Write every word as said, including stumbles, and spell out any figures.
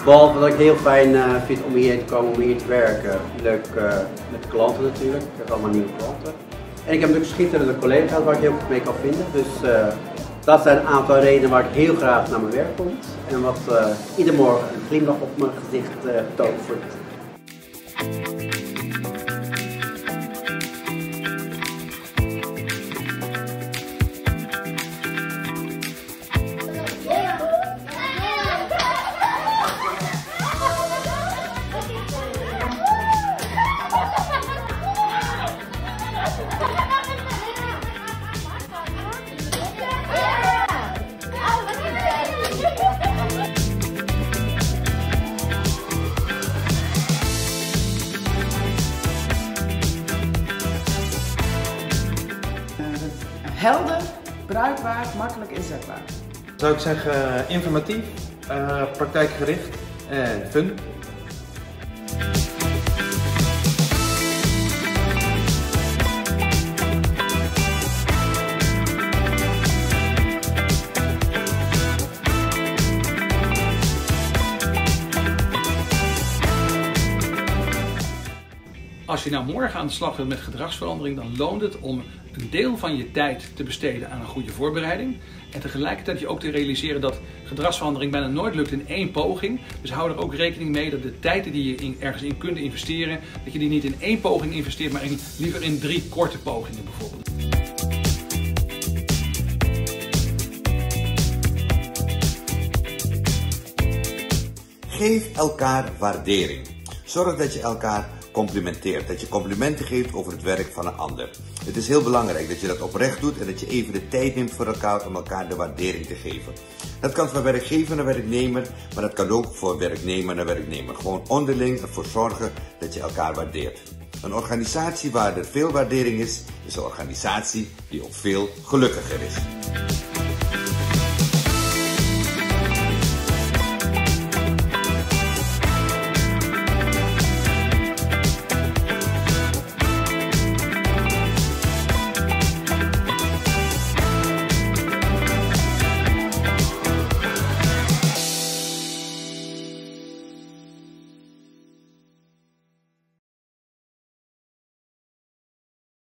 Behalve dat ik heel fijn uh, vind om hierheen te komen, om hier te werken. Leuk uh, met de klanten natuurlijk, ik heb allemaal nieuwe klanten. En ik heb natuurlijk schitterende collega's waar ik heel goed mee kan vinden. Dus uh, dat zijn een aantal redenen waar ik heel graag naar mijn werk kom. En wat uh, iedere morgen een glimlach op mijn gezicht uh, tovert. Helder, bruikbaar, makkelijk inzetbaar. Zou ik zeggen informatief, uh, praktijkgericht en fun. Als je nou morgen aan de slag wilt met gedragsverandering, dan loont het om een deel van je tijd te besteden aan een goede voorbereiding. En tegelijkertijd je ook te realiseren dat gedragsverandering bijna nooit lukt in één poging. Dus hou er ook rekening mee dat de tijd die je in, ergens in kunt investeren, dat je die niet in één poging investeert, maar in, liever in drie korte pogingen bijvoorbeeld. Geef elkaar waardering. Zorg dat je elkaar complimenteert, dat je complimenten geeft over het werk van een ander. Het is heel belangrijk dat je dat oprecht doet en dat je even de tijd neemt voor elkaar om elkaar de waardering te geven. Dat kan van werkgever naar werknemer, maar dat kan ook voor werknemer naar werknemer. Gewoon onderling ervoor zorgen dat je elkaar waardeert. Een organisatie waar er veel waardering is, is een organisatie die ook veel gelukkiger is.